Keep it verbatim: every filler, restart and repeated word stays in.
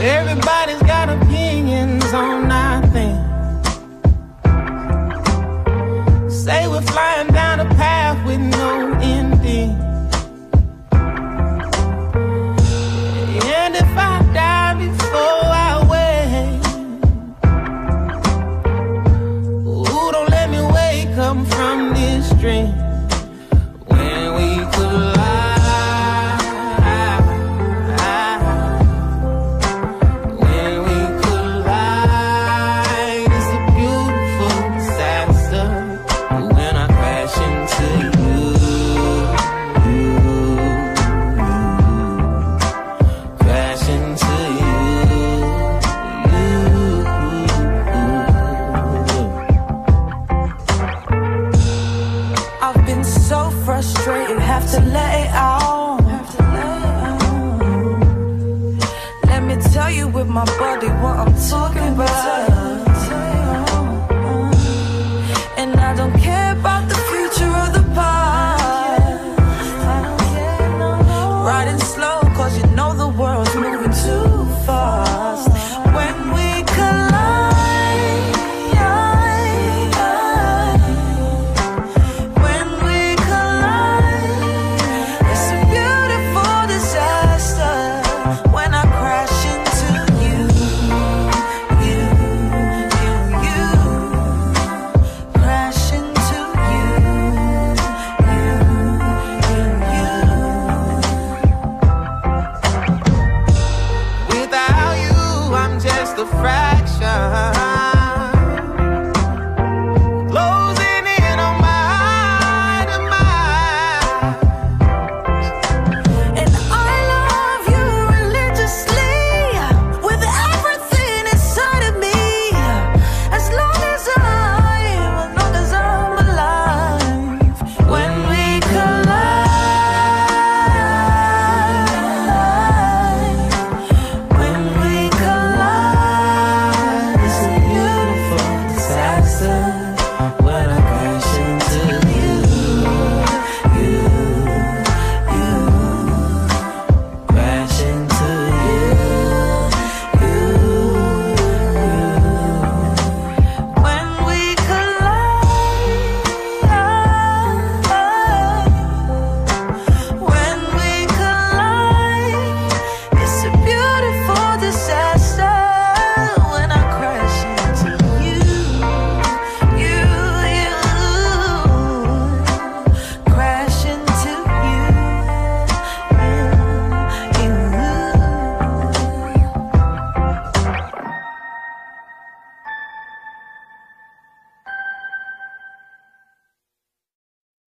Everybody's got opinions on nothing. Say we're flying down a path with no ending. And if I die before I wake, ooh, don't let me wake up from this dream when we collide. Frustrated, have to let it out. Let me tell you with my body what I'm talking about.